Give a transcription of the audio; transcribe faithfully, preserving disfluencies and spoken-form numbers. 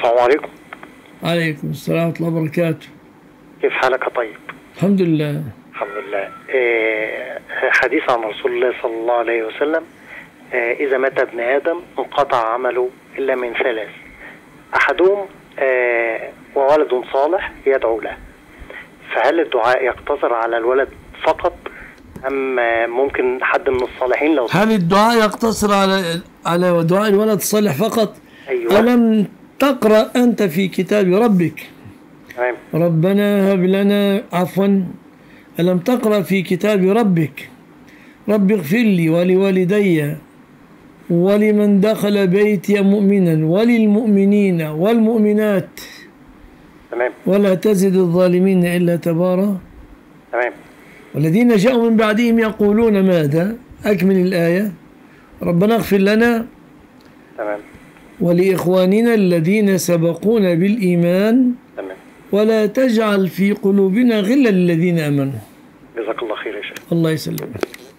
السلام عليكم. عليكم السلام ورحمة الله وبركاته. كيف حالك يا طيب؟ الحمد لله. الحمد لله. إيه حديث عن رسول الله صلى الله عليه وسلم: إيه إذا مات ابن آدم انقطع عمله إلا من ثلاث، أحدهم إيه وولد صالح يدعو له. فهل الدعاء يقتصر على الولد فقط أم ممكن حد من الصالحين؟ لو هل الدعاء يقتصر على على دعاء الولد الصالح فقط؟ أيوة. ألم تقرأ أنت في كتاب ربك تمام. ربنا هب لنا عفوا ألم تقرأ في كتاب ربك رب اغفر لي ولوالدي ولمن دخل بيتي مؤمنا وللمؤمنين والمؤمنات تمام. ولا تزد الظالمين إلا تبارا. تمام. والذين جاءوا من بعدهم يقولون ماذا؟ أكمل الآية. ربنا اغفر لنا تمام. ولإخواننا الذين سبقونا بالإيمان تمام. ولا تجعل في قلوبنا غلا للذين آمنوا. جزاك الله خير يا شيخ. الله يسلمك.